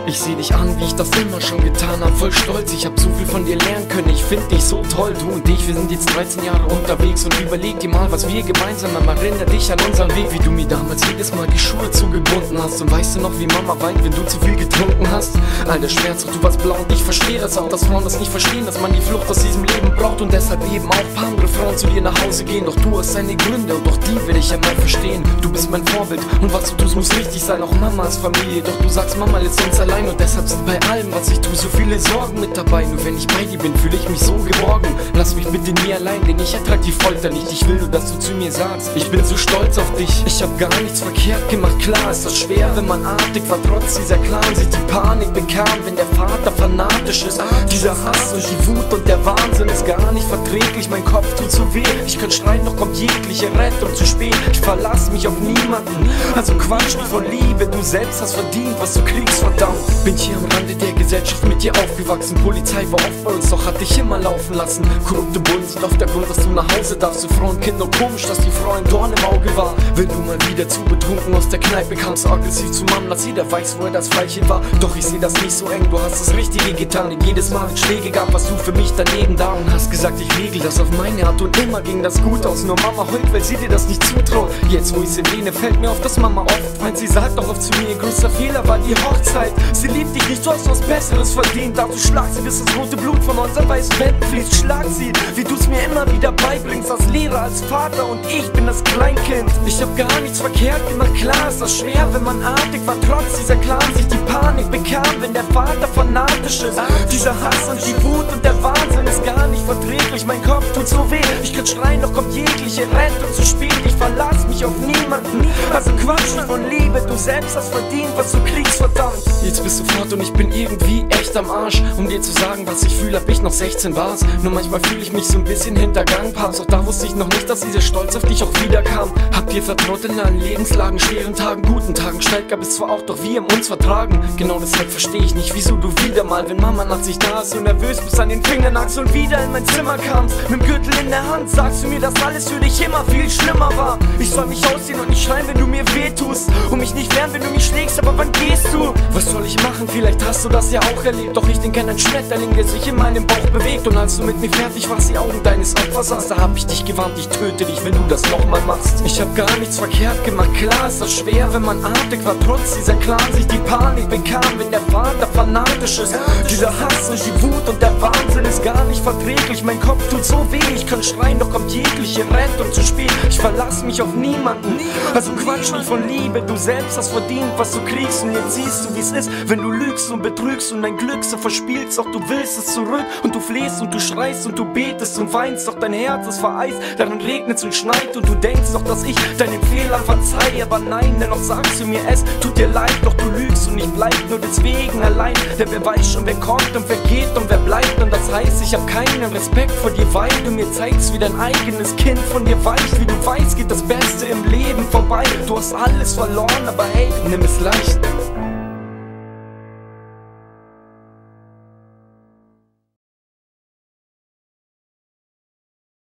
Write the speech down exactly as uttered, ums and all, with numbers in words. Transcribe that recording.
Ich seh dich an, wie ich das immer schon getan hab, voll stolz, ich hab so viel von dir lernen können. Ich find dich so toll, du und ich, wir sind jetzt dreizehn Jahre unterwegs. Und überleg dir mal, was wir gemeinsam haben. Erinnere dich an unseren Weg, wie du mir damals jedes Mal die Schuhe zugebunden hast. Und weißt du noch, wie Mama weint, wenn du zu viel getrunken hast? Alter Schmerz, du warst blau und ich verstehe das auch, dass Frauen das nicht verstehen, dass man die Flucht aus diesem Leben braucht. Und deshalb eben auch paar andere Frauen zu dir nach Hause gehen. Doch du hast deine Gründe und doch die will ich ja mal verstehen. Du bist mein Vorbild und was du tust muss richtig sein. Auch Mama ist Familie, doch du sagst, Mama lässt uns allein. Und deshalb sind bei allem, was ich tue, so viele Sorgen mit dabei. Nur wenn ich bei dir bin, fühle ich mich so geborgen. Lass mich bitte nie allein, denn ich ertrag die Folter nicht. Ich will nur, dass du zu mir sagst, ich bin so stolz auf dich. Ich hab gar nichts verkehrt gemacht, klar ist das schwer, wenn man artig war, trotz dieser Clan sich die Panik bekam, wenn der Vater fanatisch ist. Dieser Hass und die Wut und der Wahnsinn ist gar nicht verträglich, mein Kopf tut so weh. Ich könnte schreien, doch kommt jegliche Rettung zu spät. Ich verlass mich auf niemanden, also quatsch nicht von Liebe. Du selbst hast verdient, was du kriegst, verdammt. Bin hier am Rande der Gesellschaft mit dir aufgewachsen. Polizei war oft bei uns, doch hat dich immer laufen lassen. Korrupte Bullen sind oft der Grund, dass du nach Hause darfst. Für Frauen, Kinder, komisch, dass die Frau ein Dorn im Auge war. Wenn du mal wieder zu betrunken aus der Kneipe kamst, aggressiv zu Mom, dass jeder weiß, wo er das Falsche war. Doch ich seh das nicht so eng, du hast das Richtige getan. Denn jedes Mal, wenn Schläge gab, warst du für mich daneben da. Und hast gesagt, ich regel das auf meine Art und immer ging das gut aus. Nur Mama heult, weil sie dir das nicht zutraut. Jetzt, wo ich sie lehne, fällt mir auf, dass Mama oft meint, sie sagt doch oft zu mir, ihr größter Fehler war die Hochzeit. Sie liebt dich nicht, du hast was Besseres verdient. Darfst du schlag sie, bis das rote Blut von unseren weißen Wänden fließt. Schlag sie, wie du's mir immer wieder beibringst, als Lehrer, als Vater und ich bin das Kleinkind. Ich hab gar nichts verkehrt gemacht, klar ist das schwer, wenn man artig war, trotz dieser Clan sich die Panik bekam, wenn der Vater fanatisch ist. Dieser Hass und die Wut und der Wahnsinn ist gar nicht verträglich, mein Kopf tut so weh. Ich könnte schreien, doch kommt jegliche Rettung zu spät. Ich verlass mich auf niemanden, also quatsch nicht von Liebe. Du selbst hast verdient, was du kriegst, verdammt. Jetzt bist du fort und ich bin irgendwie echt am Arsch. Um dir zu sagen, was ich fühle, hab ich noch sechzehn war's. Nur manchmal fühle ich mich so ein bisschen hintergangen, Papst. Doch da wusste ich noch nicht, dass dieser Stolz auf dich auch wiederkam. Hab dir vertraut in allen Lebenslagen, schweren Tagen, guten Tagen. Streit gab es zwar auch, doch wir haben uns vertragen. Genau deshalb verstehe ich nicht, wieso du wieder mal, wenn Mama nach sich da ist, so nervös bist, an den Fingern nagst und wieder in mein Zimmer kamst. Mit dem Gürtel in der Hand sagst du mir, dass alles für dich immer viel schlimmer war. Ich soll mich ausziehen und nicht schreien, wenn du mir wehtust, und mich nicht wehren, wenn du mich schlägst, aber wann gehst du? Was soll ich machen? Vielleicht hast du das ja auch erlebt. Doch ich denke an einen Schmetterling, der sich in meinem Bauch bewegt. Und als du mit mir fertig warst, die Augen deines Opfers sahst, da hab ich dich gewarnt, ich töte dich, wenn du das nochmal machst. Ich hab gar nichts verkehrt gemacht, klar ist das schwer, wenn man artig war, trotz dieser Clan sich die Panik bekam, wenn der Vater fanatisch ist. Dieser Hass und die Wut und der Wahnsinn ist gar nicht verträglich, mein Kopf tut so weh. Ich kann schreien, doch kommt jegliche Rettung zu spät. Ich verlass mich auf niemanden, also quatsch nicht von Liebe. Du selbst hast verdient, was du kriegst, und jetzt siehst du, wie's ist, wenn du lügst und betrügst und dein Glück so verspielst. Doch du willst es zurück und du flehst und du schreist und du betest und weinst, doch dein Herz ist vereist, darin regnet's und schneit und du denkst doch, dass ich deinen Fehler verzeih. Aber nein, dennoch sagst du mir, es tut dir leid, doch du lügst und ich bleib nur deswegen allein. Denn wer weiß schon, wer kommt und wer geht und wer bleibt. Und das heißt, ich hab keinen Respekt vor dir, weil du mir zeigst, wie dein eigenes Kind von dir weicht. Wie du weißt, geht das Beste im Leben vorbei. Du hast alles verloren, aber hey, nimm es leicht.